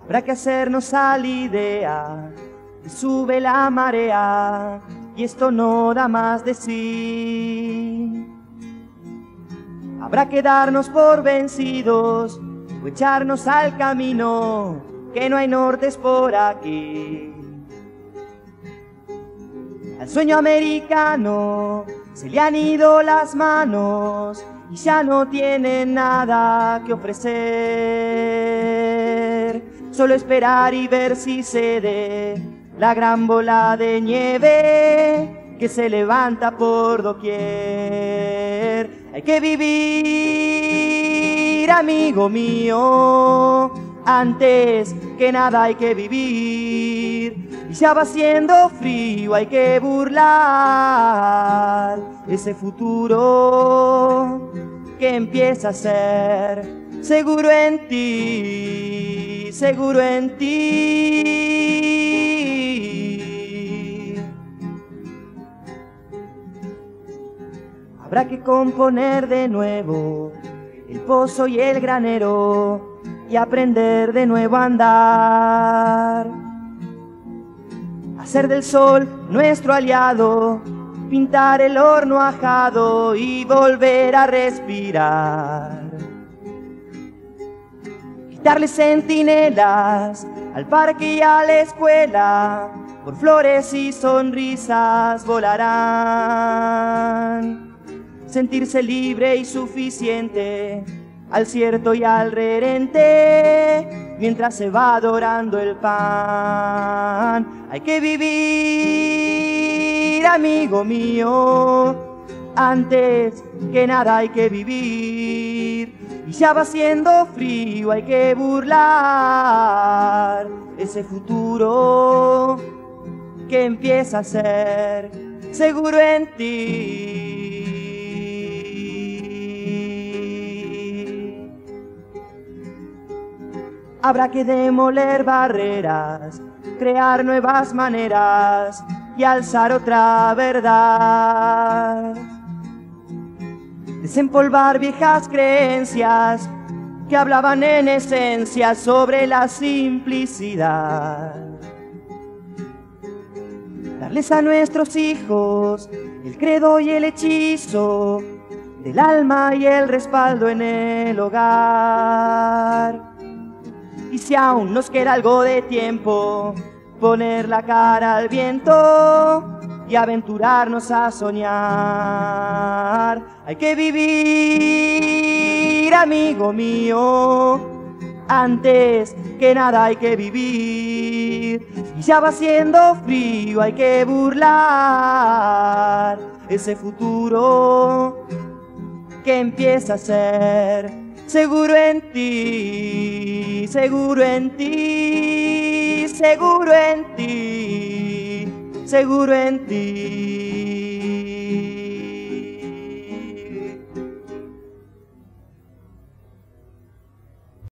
Habrá que hacernos a la idea que sube la marea y esto no da más de sí. Habrá que darnos por vencidos o echarnos al camino, que no hay nortes por aquí. Al sueño americano se le han ido las manos y ya no tiene nada que ofrecer. Solo esperar y ver si cede la gran bola de nieve que se levanta por doquier. Hay que vivir, amigo mío, antes que nada hay que vivir. Y ya va siendo frío, hay que burlar ese futuro que empieza a ser seguro en ti, seguro en ti. Habrá que componer de nuevo el pozo y el granero y aprender de nuevo a andar. Hacer del sol nuestro aliado, pintar el horno ajado y volver a respirar. Quitarle centinelas al parque y a la escuela, por flores y sonrisas volarán. Sentirse libre y suficiente al cierto y al reherente, mientras se va dorando el pan. Hay que vivir, amigo mío, antes que nada hay que vivir. Y ya va siendo frío, hay que burlar ese futuro que empieza a ser seguro en ti. Habrá que demoler barreras, crear nuevas maneras y alzar otra verdad. Desempolvar viejas creencias que hablaban en esencia sobre la simplicidad. Darles a nuestros hijos el credo y el hechizo del alma y el respaldo en el hogar. Y si aún nos queda algo de tiempo, poner la cara al viento y aventurarnos a soñar. Hay que vivir, amigo mío, antes que nada hay que vivir. Y ya va siendo frío, hay que burlar ese futuro que empieza a ser seguro en ti, seguro en ti, seguro en ti, seguro en ti.